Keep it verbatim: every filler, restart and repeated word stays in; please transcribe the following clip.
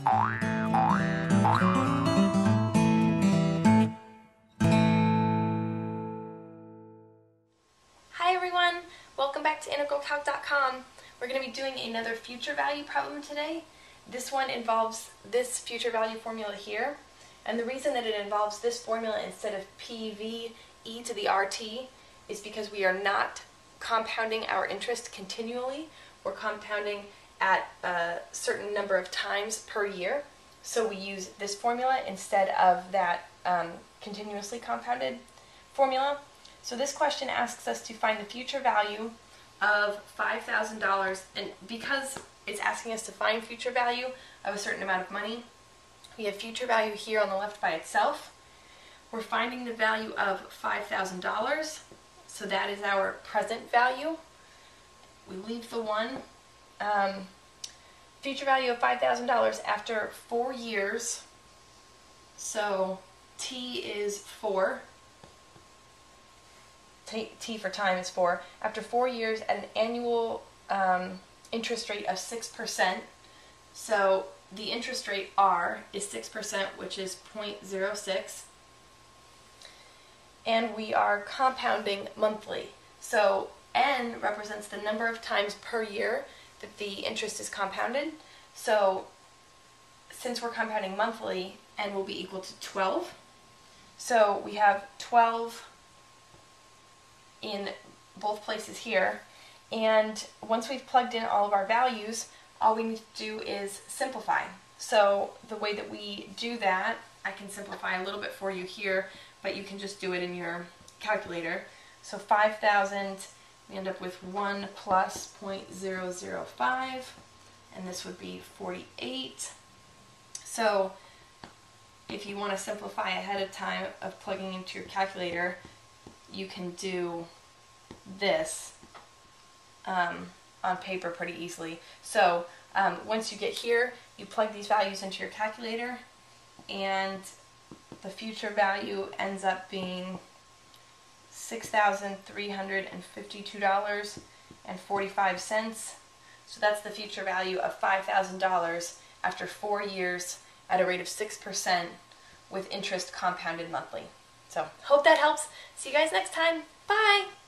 Hi everyone, welcome back to integral calc dot com. We're going to be doing another future value problem today. This one involves this future value formula here, and the reason that it involves this formula instead of P V e to the R T is because we are not compounding our interest continually. We're compounding at a certain number of times per year, so we use this formula instead of that um, continuously compounded formula. So this question asks us to find the future value of five thousand dollars, and because it's asking us to find future value of a certain amount of money, we have future value here on the left by itself. We're finding the value of five thousand dollars, so that is our present value. We leave the one. Um, future value of five thousand dollars after four years, so T is four. T, T for time is four. After four years at an annual um, interest rate of six percent, so the interest rate R is six percent, which is zero point zero six, and we are compounding monthly. So N represents the number of times per year that the interest is compounded. So since we're compounding monthly, N will be equal to twelve. So we have twelve in both places here, and once we've plugged in all of our values, all we need to do is simplify. So the way that we do that, I can simplify a little bit for you here, but you can just do it in your calculator. So five thousand, we end up with one plus zero point zero zero five, and this would be forty-eight. So if you want to simplify ahead of time of plugging into your calculator, you can do this um, on paper pretty easily. So um, once you get here, you plug these values into your calculator, and the future value ends up being six thousand three hundred fifty-two dollars and forty-five cents. So that's the future value of five thousand dollars after four years at a rate of six percent with interest compounded monthly. So hope that helps. See you guys next time. Bye!